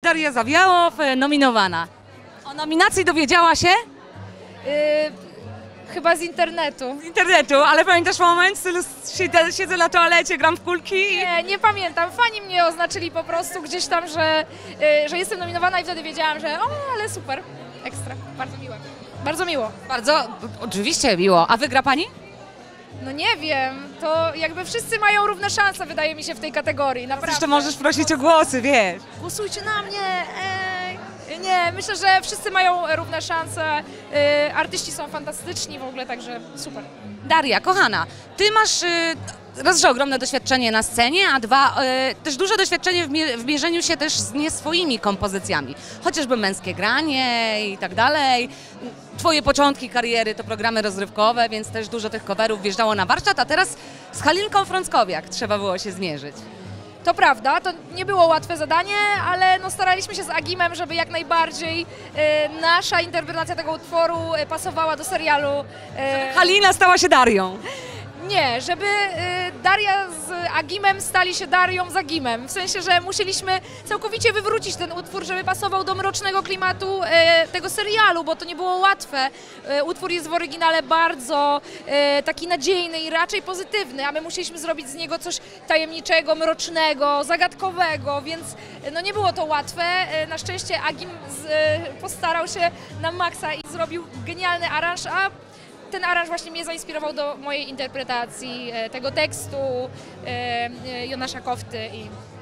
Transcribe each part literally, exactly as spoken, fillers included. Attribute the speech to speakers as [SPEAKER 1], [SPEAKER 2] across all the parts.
[SPEAKER 1] Daria Zawiałow, nominowana. O nominacji dowiedziała się?
[SPEAKER 2] Yy, chyba z internetu.
[SPEAKER 1] Z internetu, ale pamiętasz moment, w stylu siedzę, siedzę na toalecie, gram w kulki?
[SPEAKER 2] Nie, nie pamiętam. Fani mnie oznaczyli po prostu gdzieś tam, że, yy, że jestem nominowana i wtedy wiedziałam, że o, ale super, ekstra, bardzo miłe. Bardzo miło.
[SPEAKER 1] Bardzo, oczywiście miło. A wygra pani?
[SPEAKER 2] No nie wiem, to jakby wszyscy mają równe szanse, wydaje mi się, w tej kategorii, naprawdę.
[SPEAKER 1] Zresztą możesz prosić o głosy, wiesz.
[SPEAKER 2] Głosujcie na mnie, ej! Nie, myślę, że wszyscy mają równe szanse, yy, artyści są fantastyczni w ogóle, także super.
[SPEAKER 1] Daria, kochana, ty masz y, raz, że ogromne doświadczenie na scenie, a dwa, y, też duże doświadczenie w, mie w mierzeniu się też z nie swoimi kompozycjami. Chociażby Męskie granie i tak dalej. Twoje początki kariery to programy rozrywkowe, więc też dużo tych coverów wjeżdżało na warsztat, a teraz z Halinką Frąckowiak trzeba było się zmierzyć.
[SPEAKER 2] To prawda, to nie było łatwe zadanie, ale no staraliśmy się z Agimem, żeby jak najbardziej e, nasza interpretacja tego utworu e, pasowała do serialu. E,
[SPEAKER 1] Halina stała się Darią.
[SPEAKER 2] Nie, żeby e, Daria z Agimem stali się Darią z Agimem. W sensie, że musieliśmy całkowicie wywrócić ten utwór, żeby pasował do mrocznego klimatu e, tego serialu, bo to nie było łatwe. E, utwór jest w oryginale bardzo e, taki nadziejny i raczej pozytywny, a my musieliśmy zrobić z niego coś tajemniczego, mrocznego, zagadkowego, więc e, no nie było to łatwe. E, na szczęście Agim z, e, postarał się na maksa i zrobił genialny aranż, a ten aranż właśnie mnie zainspirował do mojej interpretacji e, tego tekstu, e, e, Jonasza Kofty i,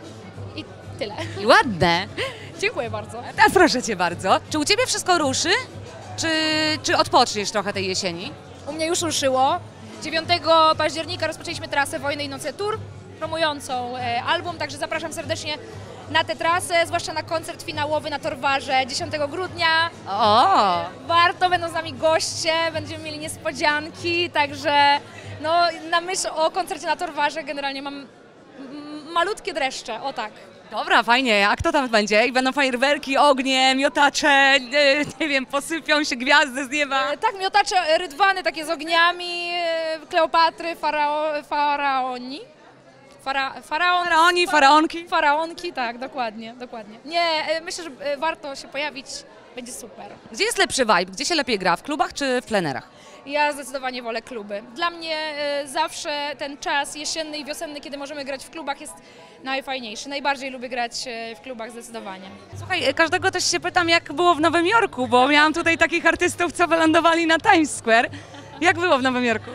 [SPEAKER 2] i tyle.
[SPEAKER 1] I ładne.
[SPEAKER 2] Dziękuję bardzo.
[SPEAKER 1] A proszę cię bardzo. Czy u ciebie wszystko ruszy? Czy, czy odpoczniesz trochę tej jesieni?
[SPEAKER 2] U mnie już ruszyło. dziewiątego października rozpoczęliśmy trasę Wojny i Noce Tour, promującą e, album, także zapraszam serdecznie na tę trasę, zwłaszcza na koncert finałowy na Torwarze dziesiątego grudnia.
[SPEAKER 1] O!
[SPEAKER 2] Warto, będą z nami goście, będziemy mieli niespodzianki, także no, na myśl o koncercie na Torwarze generalnie mam malutkie dreszcze, o tak.
[SPEAKER 1] Dobra, fajnie. A kto tam będzie? I będą fajerwerki, ognie, miotacze, nie, nie wiem, posypią się gwiazdy z nieba.
[SPEAKER 2] E, tak, miotacze rydwany takie z ogniami, e, Kleopatry, farao, faraoni. Fara, faraon,
[SPEAKER 1] Faraoni, faraonki.
[SPEAKER 2] Faraonki, tak, dokładnie, dokładnie. Nie, e, myślę, że e, warto się pojawić, będzie super.
[SPEAKER 1] Gdzie jest lepszy vibe? Gdzie się lepiej gra? W klubach czy w plenerach?
[SPEAKER 2] Ja zdecydowanie wolę kluby. Dla mnie e, zawsze ten czas jesienny i wiosenny, kiedy możemy grać w klubach, jest najfajniejszy. Najbardziej lubię grać e, w klubach zdecydowanie.
[SPEAKER 1] Słuchaj, każdego też się pytam, jak było w Nowym Jorku, bo miałam tutaj takich artystów, co wylądowali na Times Square. Jak było w Nowym Jorku?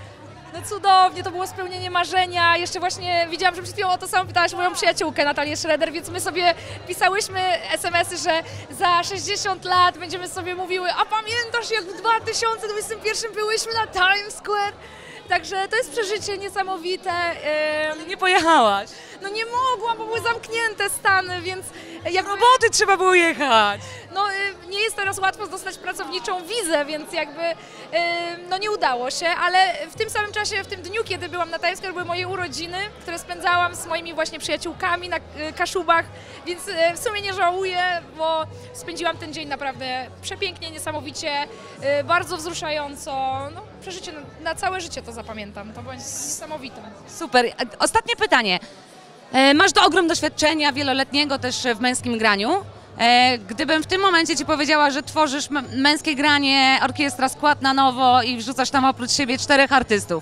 [SPEAKER 2] No cudownie, to było spełnienie marzenia. Jeszcze właśnie widziałam, że przed chwilą o to samo pytałaś moją przyjaciółkę Natalię Schroeder, więc my sobie pisałyśmy es em esy, że za sześćdziesiąt lat będziemy sobie mówiły: a pamiętasz, jak w dwa tysiące dwudziestym pierwszym byłyśmy na Times Square? Także to jest przeżycie niesamowite. Ym,
[SPEAKER 1] Nie pojechałaś.
[SPEAKER 2] No nie mogłam, bo były zamknięte Stany, więc jakby,
[SPEAKER 1] Roboty trzeba było jechać.
[SPEAKER 2] no, y, nie jest teraz łatwo dostać pracowniczą wizę, więc jakby y, no nie udało się, ale w tym samym czasie, w tym dniu, kiedy byłam na Times Square, były moje urodziny, które spędzałam z moimi właśnie przyjaciółkami na y, Kaszubach, więc y, w sumie nie żałuję, bo spędziłam ten dzień naprawdę przepięknie, niesamowicie, y, bardzo wzruszająco, no przeżycie na, na całe życie to zapamiętam, to było niesamowite.
[SPEAKER 1] Super. Ostatnie pytanie. E, Masz do ogrom doświadczenia wieloletniego też w męskim graniu. E, Gdybym w tym momencie ci powiedziała, że tworzysz m- męskie granie, orkiestra, skład na nowo i wrzucasz tam oprócz siebie czterech artystów.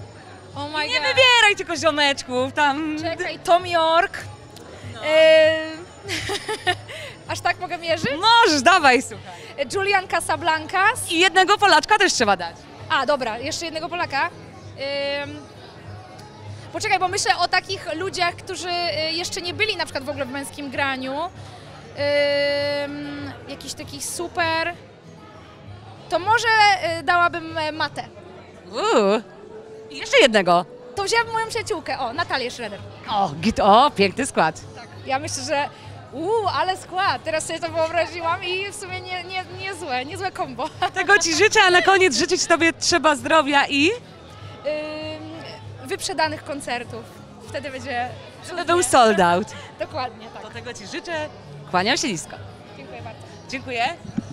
[SPEAKER 2] Oh my
[SPEAKER 1] Nie
[SPEAKER 2] God.
[SPEAKER 1] wybieraj tylko ziomeczków, tam...
[SPEAKER 2] Czekaj, Tom York. Eee, aż tak mogę mierzyć?
[SPEAKER 1] Możesz, dawaj, słuchaj.
[SPEAKER 2] Julian Casablancas.
[SPEAKER 1] I jednego Polaczka też trzeba dać.
[SPEAKER 2] A, dobra, jeszcze jednego Polaka. Ehm, poczekaj, bo myślę o takich ludziach, którzy y, jeszcze nie byli na przykład w ogóle w męskim graniu. Ehm, jakiś taki super. To może y, dałabym e, Matę.
[SPEAKER 1] Uuu. I jeszcze jednego.
[SPEAKER 2] To wzięłabym moją przyjaciółkę, o, Natalię Schroeder.
[SPEAKER 1] O, git, o, piękny skład.
[SPEAKER 2] Tak. Ja myślę, że uuu, ale skład, teraz sobie to wyobraziłam i w sumie nie, nie, niezłe, niezłe kombo.
[SPEAKER 1] Tego ci życzę, a na koniec życzyć tobie trzeba zdrowia i...
[SPEAKER 2] Ym, wyprzedanych koncertów. Wtedy będzie...
[SPEAKER 1] Żeby był sold out.
[SPEAKER 2] Dokładnie, tak.
[SPEAKER 1] Do tego ci życzę. Kłaniam się nisko.
[SPEAKER 2] Dziękuję bardzo.
[SPEAKER 1] Dziękuję.